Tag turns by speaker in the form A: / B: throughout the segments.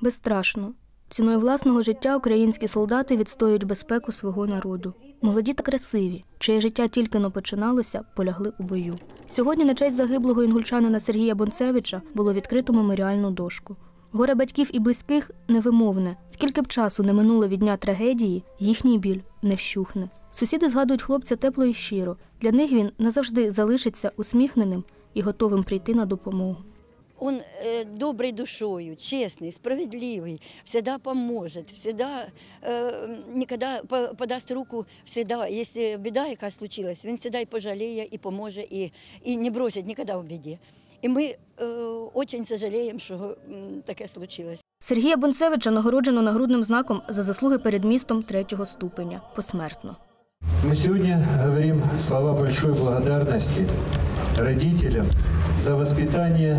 A: Безстрашно. Ціною власного життя українські солдати відстоюють безпеку свого народу. Молоді та красиві, чиє життя тільки-но починалося, полягли у бою. Сьогодні на честь загиблого інгульчанина Сергія Бонцевича було відкрито меморіальну дошку. Горе батьків і близьких невимовне. Скільки б часу не минуло від дня трагедії, їхній біль не вщухне. Сусіди згадують хлопця тепло і щиро. Для них він назавжди залишиться усміхненим і готовим прийти на допомогу.
B: Он доброй душою, честный, справедливый, всегда поможет, всегда, никогда подаст руку, всегда, если беда яка случилась, він всегда і пожаліє, і поможе, і не бросить никогда в біді. І ми очень сожалеем, що таке случилось.
A: Сергія Бонцевича нагороджено нагрудним знаком за заслуги перед містом 3-го ступеня, посмертно.
C: Мы сегодня говорим слова большой благодарности родителям за воспитание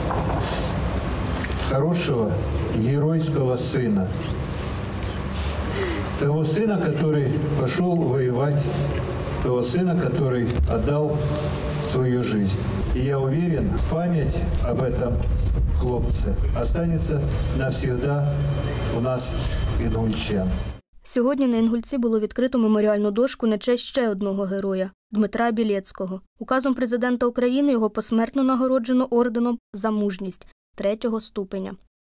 C: хорошего, геройского сына. Того сына, который пошел воевать, того сына, который отдал свою жизнь. И я уверен, память об этом хлопце останется навсегда у нас, інгульчан.
A: Сьогодні на Інгульці було відкрито меморіальну дошку на честь ще одного героя – Дмитра Білецького. Указом президента України його посмертно нагороджено орденом «За мужність» 3-го ступеня.